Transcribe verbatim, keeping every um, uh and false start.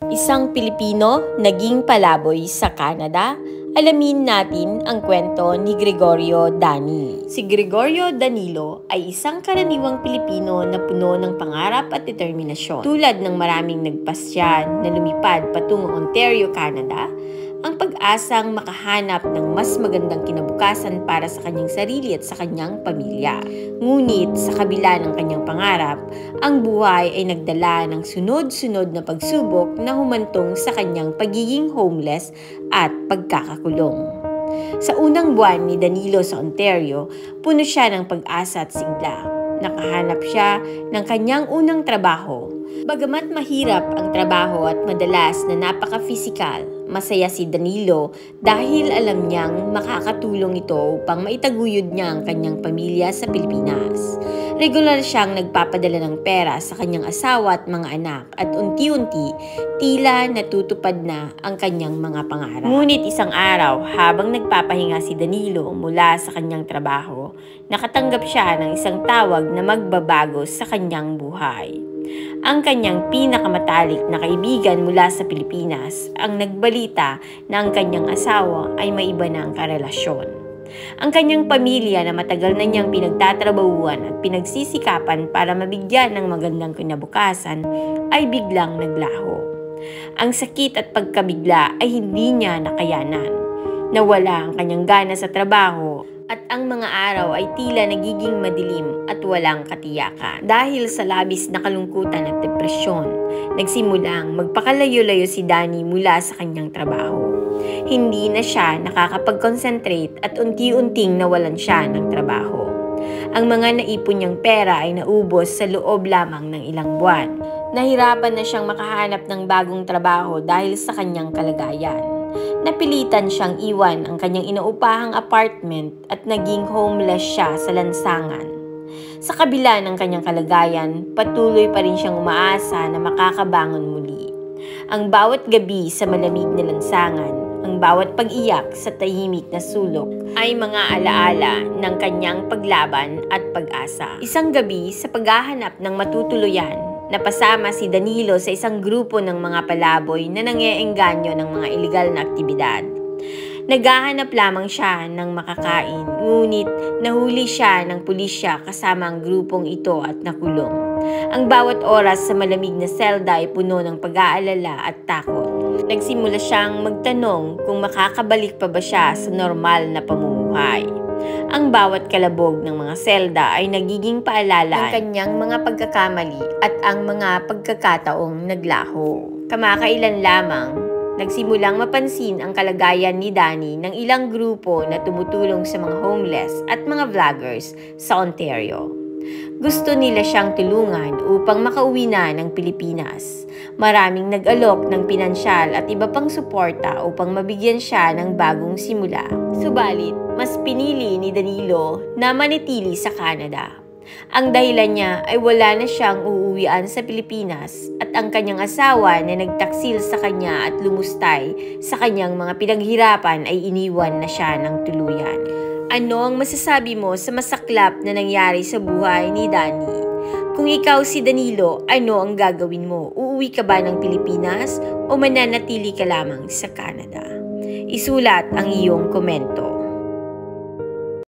Isang Pilipino naging palaboy sa Canada. Alamin natin ang kwento ni Gregorio Dani. Si Gregorio Danilo ay isang karaniwang Pilipino na puno ng pangarap at determinasyon. Tulad ng maraming nagpasya na lumipad patungong Ontario, Canada, ang pag-asang makahanap ng mas magandang kinabukasan para sa kanyang sarili at sa kanyang pamilya. Ngunit sa kabila ng kanyang pangarap, ang buhay ay nagdala ng sunod-sunod na pagsubok na humantong sa kanyang pagiging homeless at pagkakakulong. Sa unang buwan ni Danilo sa Ontario, puno siya ng pag-asa at sigla. Nakahanap siya ng kanyang unang trabaho. Bagamat mahirap ang trabaho at madalas na napaka-physical, masaya si Danilo dahil alam niyang makakatulong ito upang maitaguyod niya ang kanyang pamilya sa Pilipinas. Regular siyang nagpapadala ng pera sa kanyang asawa at mga anak at unti-unti tila natutupad na ang kanyang mga pangarap. Ngunit isang araw habang nagpapahinga si Danilo mula sa kanyang trabaho, nakatanggap siya ng isang tawag na magbabago sa kanyang buhay. Ang kanyang pinakamatalik na kaibigan mula sa Pilipinas ang nagbalita na ang kanyang asawa ay may iba na ang karelasyon. Ang kanyang pamilya na matagal na niyang pinagtatrabahuan at pinagsisikapan para mabigyan ng magandang kinabukasan ay biglang naglaho. Ang sakit at pagkabigla ay hindi niya nakayanan. Nawala ang kanyang gana sa trabaho at ang mga araw ay tila nagiging madilim at walang katiyakan. Dahil sa labis na kalungkutan at depresyon, nagsimulang magpakalayo-layo si Dani mula sa kanyang trabaho. Hindi na siya nakakapag-concentrate at unti-unting nawalan siya ng trabaho. Ang mga naipon niyang pera ay naubos sa loob lamang ng ilang buwan. Nahirapan na siyang makahanap ng bagong trabaho dahil sa kanyang kalagayan. Napilitan siyang iwan ang kanyang inuupahang apartment at naging homeless siya sa lansangan. Sa kabila ng kanyang kalagayan, patuloy pa rin siyang umaasa na makakabangon muli. Ang bawat gabi sa malamig na lansangan, ang bawat pag-iyak sa tahimik na sulok ay mga alaala ng kanyang paglaban at pag-asa. Isang gabi sa paghahanap ng matutuluyan, napasama si Danilo sa isang grupo ng mga palaboy na nangyeengganyo ng mga ilegal na aktibidad. Naghahanap lamang siya ng makakain, ngunit nahuli siya ng pulisya kasama ang grupong ito at nakulong. Ang bawat oras sa malamig na selda ay puno ng pag-aalala at takot. Nagsimula siyang magtanong kung makakabalik pa ba siya sa normal na pamumuhay. Ang bawat kalabog ng mga selda ay nagiging paalala ng kanyang mga pagkakamali at ang mga pagkakataong naglaho. Kamakailan lamang, nagsimulang mapansin ang kalagayan ni Dani ng ilang grupo na tumutulong sa mga homeless at mga vloggers sa Ontario. Gusto nila siyang tulungan upang makauwi na ng Pilipinas. Maraming nag-alok ng pinansyal at iba pang suporta upang mabigyan siya ng bagong simula. Subalit, mas pinili ni Danilo na manitili sa Canada. Ang dahilan niya ay wala na siyang uuwian sa Pilipinas at ang kanyang asawa na nagtaksil sa kanya at lumustay sa kanyang mga pinaghirapan ay iniwan na siya ng tuluyan. Ano ang masasabi mo sa masaklap na nangyari sa buhay ni Dani? Kung ikaw si Danilo, ano ang gagawin mo? Uuwi ka ba ng Pilipinas o mananatili ka lamang sa Canada? Isulat ang iyong komento.